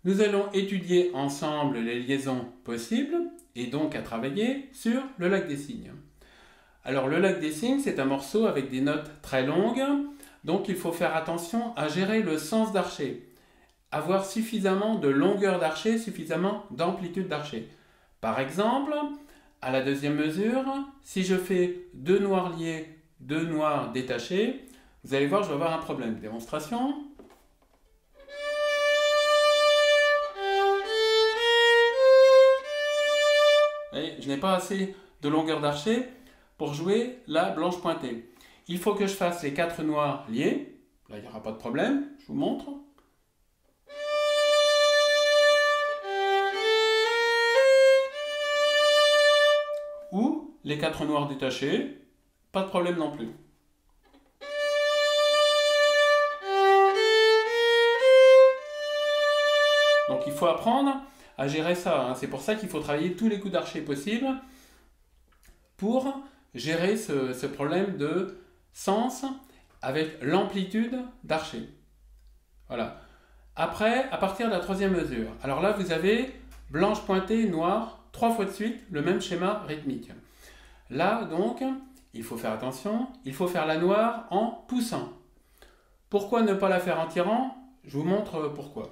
Nous allons étudier ensemble les liaisons possibles et donc à travailler sur le lac des Cygnes. Alors le lac des Cygnes, c'est un morceau avec des notes très longues, donc il faut faire attention à gérer le sens d'archet, avoir suffisamment de longueur d'archet, suffisamment d'amplitude d'archet. Par exemple, à la deuxième mesure, si je fais deux noirs liés, deux noirs détachés, vous allez voir, je vais avoir un problème. Démonstration. Vous voyez, je n'ai pas assez de longueur d'archet pour jouer la blanche pointée. Il faut que je fasse les quatre noirs liés. Là, il n'y aura pas de problème. Je vous montre. Ou les quatre noirs détachés. Pas de problème non plus. Donc il faut apprendre à gérer ça. C'est pour ça qu'il faut travailler tous les coups d'archet possibles pour gérer ce problème de sens avec l'amplitude d'archet. Voilà. Après, à partir de la troisième mesure, alors là vous avez blanche pointée, noire, 3 fois de suite, le même schéma rythmique. Là donc, il faut faire attention, il faut faire la noire en poussant. Pourquoi ne pas la faire en tirant? Je vous montre pourquoi.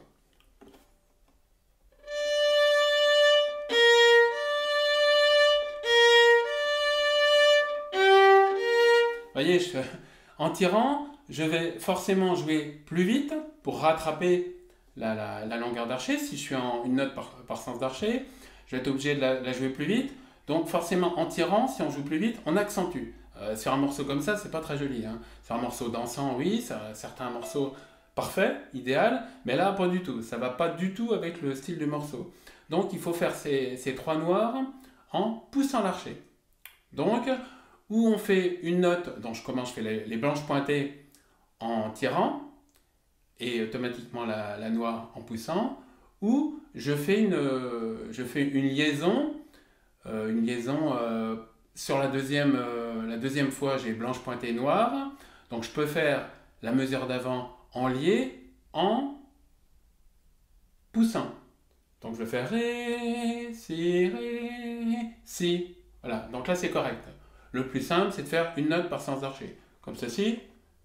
Voyez, en tirant, je vais forcément jouer plus vite pour rattraper la longueur d'archet. Si je suis en une note par sens d'archet, je vais être obligé de la jouer plus vite. Donc forcément, en tirant, si on joue plus vite, on accentue. Sur un morceau comme ça, c'est pas très joli. Sur un morceau dansant, oui, certains morceaux parfaits, idéal, mais là, pas du tout. Ça va pas du tout avec le style du morceau. Donc il faut faire ces trois noirs en poussant l'archet. Donc, où on fait une note, donc je fais les blanches pointées en tirant, et automatiquement la noire en poussant, ou je fais une liaison, sur la deuxième fois j'ai blanche pointée noire, donc je peux faire la mesure d'avant en lié, en poussant. Donc je vais faire Ré, Si. Voilà, donc là c'est correct. Le plus simple, c'est de faire une note par sens d'archet, comme ceci.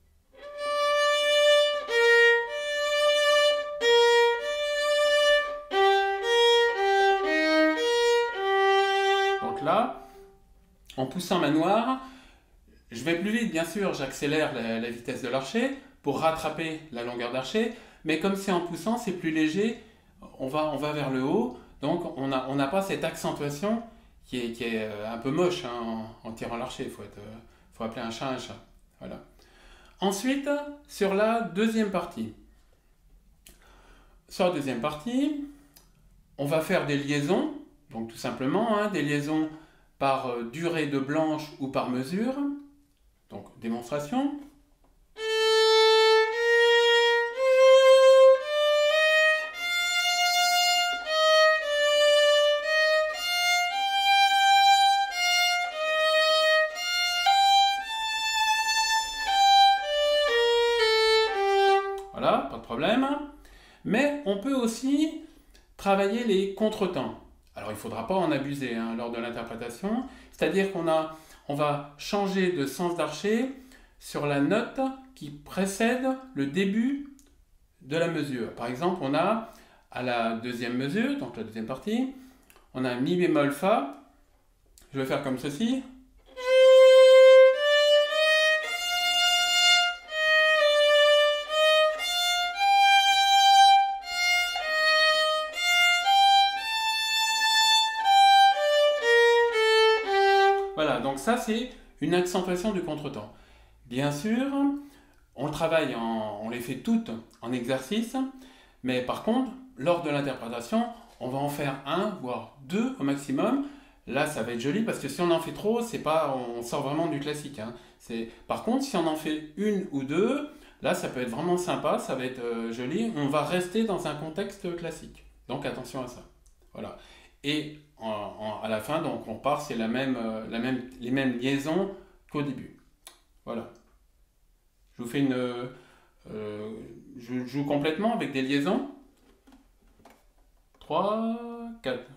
Donc là, en poussant ma noire, je vais plus vite, bien sûr, j'accélère la vitesse de l'archet pour rattraper la longueur d'archet, mais comme c'est en poussant, c'est plus léger, on va vers le haut, donc on n'a pas cette accentuation qui est un peu moche en tirant l'archet. Il faut appeler un chat un chat. Voilà. Ensuite, sur la deuxième partie. Sur la deuxième partie, on va faire des liaisons. Donc tout simplement, des liaisons par durée de blanche ou par mesure. Donc démonstration. Voilà, pas de problème. Mais on peut aussi travailler les contretemps. Alors il ne faudra pas en abuser lors de l'interprétation. C'est-à-dire qu'on va changer de sens d'archet sur la note qui précède le début de la mesure. Par exemple, on a à la deuxième mesure, donc la deuxième partie, on a un mi bémol fa. Je vais faire comme ceci. Voilà, donc ça c'est une accentuation du contretemps. Bien sûr, on travaille, on les fait toutes en exercice, mais par contre, lors de l'interprétation, on va en faire un, voire deux au maximum. Là, ça va être joli parce que si on en fait trop, c'est pas, on sort vraiment du classique. Par contre, si on en fait une ou deux, là, ça peut être vraiment sympa, ça va être joli. On va rester dans un contexte classique. Donc attention à ça. Voilà. Et à la fin, donc on repart, c'est les mêmes liaisons qu'au début. Voilà. Je vous fais je joue complètement avec des liaisons. 3, 4.